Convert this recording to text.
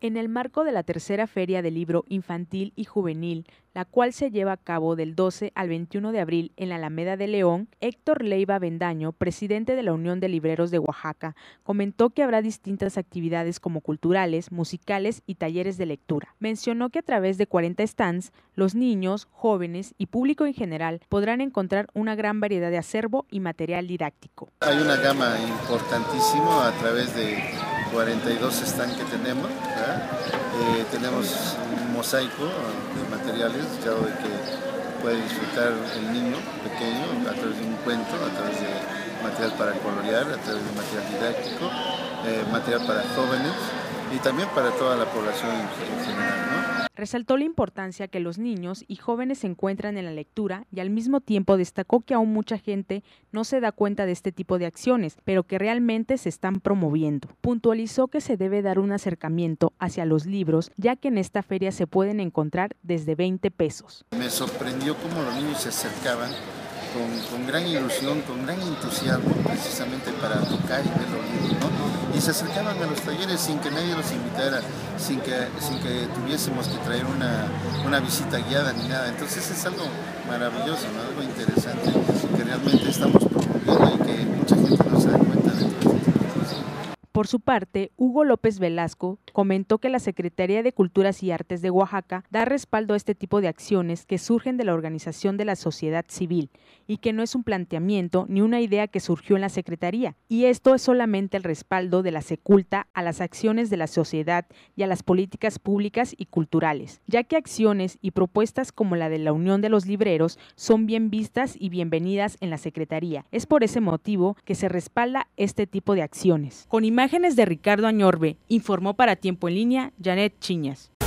En el marco de la tercera Feria del Libro Infantil y Juvenil, la cual se lleva a cabo del 12 al 21 de abril en la Alameda de León, Héctor Leiva Avendaño, presidente de la Unión de Libreros de Oaxaca, comentó que habrá distintas actividades como culturales, musicales y talleres de lectura. Mencionó que a través de 40 stands, los niños, jóvenes y público en general podrán encontrar una gran variedad de acervo y material didáctico. Hay una gama importantísima a través de 42 stands que tenemos, tenemos un mosaico de materiales, ya de que puede disfrutar el niño pequeño a través de un cuento, a través de material para colorear, a través de material didáctico, material para jóvenes y también para toda la población en general, ¿no? Resaltó la importancia que los niños y jóvenes se encuentran en la lectura y al mismo tiempo destacó que aún mucha gente no se da cuenta de este tipo de acciones, pero que realmente se están promoviendo. Puntualizó que se debe dar un acercamiento hacia los libros, ya que en esta feria se pueden encontrar desde 20 pesos. Me sorprendió cómo los niños se acercaban con gran ilusión, con gran entusiasmo, precisamente para tocar y ver los libros, ¿no? Y se acercaban a los talleres sin que nadie los invitara, sin que tuviésemos que traer una visita guiada ni nada. Entonces es algo maravilloso, ¿no? Algo interesante, que realmente estamos promoviendo y que mucha gente no se da cuenta de todo este tipo de cosas. Por su parte, Hugo López Velasco comentó que la Secretaría de Culturas y Artes de Oaxaca da respaldo a este tipo de acciones que surgen de la organización de la sociedad civil y que no es un planteamiento ni una idea que surgió en la Secretaría. Y esto es solamente el respaldo de la Seculta a las acciones de la sociedad y a las políticas públicas y culturales, ya que acciones y propuestas como la de la Unión de los Libreros son bien vistas y bienvenidas en la Secretaría. Es por ese motivo que se respalda este tipo de acciones. Con imágenes de Ricardo Añorbe, informó para Tiempo en Línea, Janet Chiñas.